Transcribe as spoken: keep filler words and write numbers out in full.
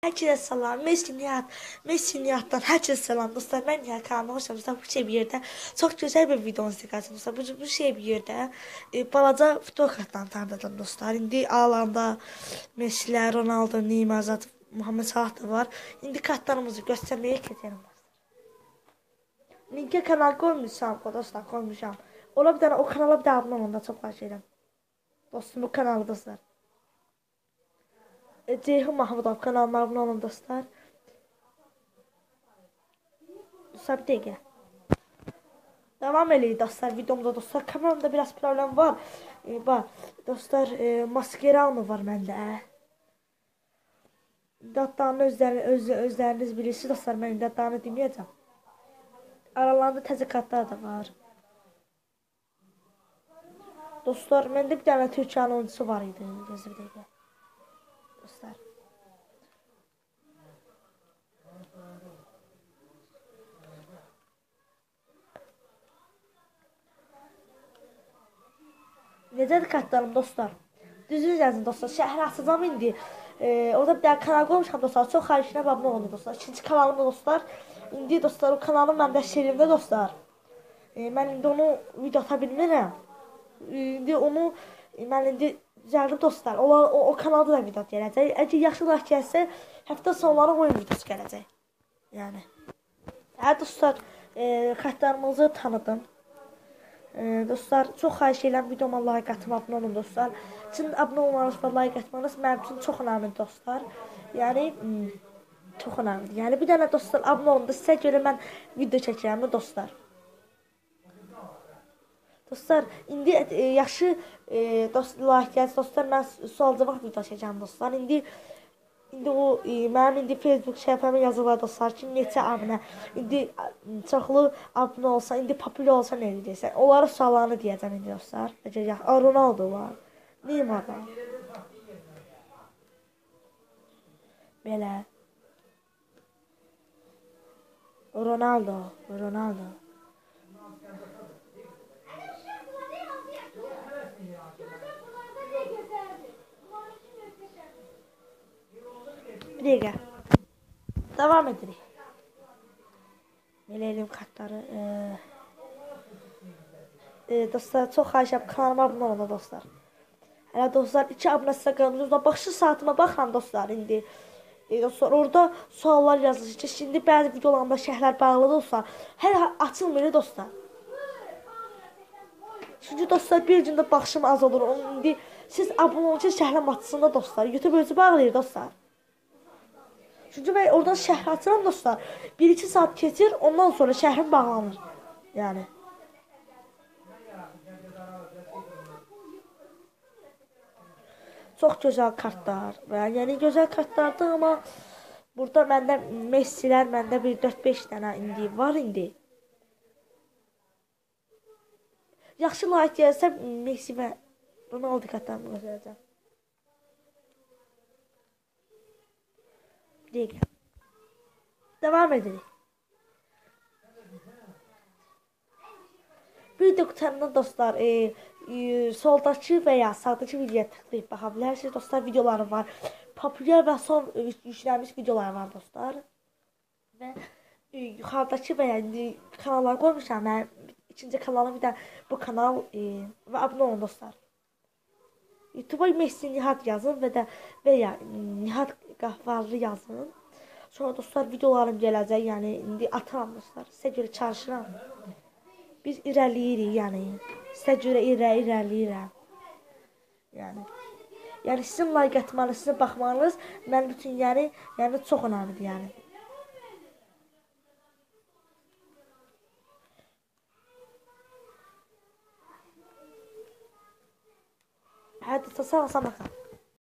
Hər kəsə salam. Messi Nihat. Messi Nihatdan hər kəsə salam dostlar. Mən Nihat kanalına xoş gəldiniz. Bu şey bir yerdə çox gözəl bir video istəyəcəm dostlar. Bu, bu şey bir yerdə e, balaca futbol kartlarını tanıdım dostlar. İndi alanda Messi'lər, Ronaldo, Neymar, Zat, Muhammed Salah da var. İndi kartlarımızı göstərməyə keçelim dostlar. Linke kanal koymuşam dostlar, koymuşam. Ola bir dənə o kanala bir də abunə olun da çox xahiş edirəm. Dostum bu kanalı dostlar. Ceyhun Mahmudov kanalına abunə olun dostlar. Dostlar bir dəqiqə. Devam eləyin dostlar videomda dostlar. Kameramda biraz problem var. E, bax dostlar e, maskera mı var məndə? Datlarını özləri, öz, özləriniz bilirsiniz dostlar. Mən datlarını deməyəcəm. Aralarında təzə kartlar da var. Dostlar məndə bir dənə Türkiye'nin oyuncusu var idi. Gözlə bir dəqiqə. Dostlar. Necədir kartlarım dostlar? Düzünüz yazın dostlar. Şəhər açacağım indi. Ee, orada bir dənə kanal qoymuşam dostlar. Çox xahiş edirəm abunə olun dostlar. İkinci kanalımda dostlar. İndi dostlar o kanalım məndə şerimdə dostlar. Ee, mən indi onu video ata bilmirəm. İndi onu mən indi düzəldim dostlar. O, o, o kanalda da video gələcək. Əgər yaxşı like gəlsə, həftə sonları oyun videosu gələcək. Yəni. Hə dostlar, e, kartlarımızı tanıdım. E, dostlar, çox xahiş edirəm videoma like atın, abunə olun dostlar. Sizin abunə olmanız və like atmanız mənim üçün çox önəmlidir dostlar. Yəni çox önəmlidir. Yəni bir dənə dostlar abunə olun da sizə görə mən video çəkirəm dostlar. Dostlar, indi e, yaxşı e, dost, like gəlsə dostlar, mən sual-cavab video çəkəcəm dostlar. İndi indi o e, mənim indi Facebook səhifəmə yazırlar dostlar ki, neçə abunə. İndi çoxlu abunə olsa, indi populyar olsa nə edəcəksən? Onlara suallarını deyəcəm indi dostlar. Əgər yax, Ronaldo var, Neymar var. Belə. Ronaldo, Ronaldo. Bir dəqiqə. Devam edirik. Belə eləyim kartları. E, e, dostlar, çox xahiş edirəm kanalıma abunə olun dostlar. Hələ dostlar, iki abunə sizə qalmış. Baxış saatıma baxın dostlar indi. E, dostlar, orada suallar yazılır ki, şimdi bəzi videolarımda şərhlər bağlıdır dostlar. Hər açılmır dostlar. Çünki dostlar, bir gündə baxışım az olur. Onun indi siz abunə olun ki, şərhlər açısında dostlar. YouTube özü bağlayır dostlar. Çünki mən oradan şəhər açıram dostlar. bir iki saat keçir, ondan sonra şəhrim bağlanır. Yəni. Çox gözəl kartlar. Yəni gözəl kartlardır, amma burada məndə Messi'lər, məndə bir dörd beş dənə indi var indi. Yaxşı like gəlsə Messi və Ronaldo kartlarını göstərəcəm. Bir dəqiqə. Devam edirik. Video qutanında dostlar e, e, soldakı və ya sağdakı videoya tıklayıb baxa bilərsiniz. Dostlar videolarım var. Populyar və son e, yüklənmiş videolar var dostlar. Və e, yuxarıdakı və ya indi kanallar qoymuşam. Mən ikinci kanalım bir də bu kanal e, və abunə olun dostlar. YouTube'a Messi Nihat yazın və də və ya Nihat Qahvarlı yazın. Sonra dostlar videolarım gələcək. Yəni indi atıram dostlar. Sizə görə çalışıram. Biz irəliyirik yəni. Sizə görə irə irəliyirəm. Yəni. Yəni sizin like atmanız, sizin baxmanız mənim üçün yəni yəni çox önəmlidir yəni. Hadi sağ olun, sağ olun.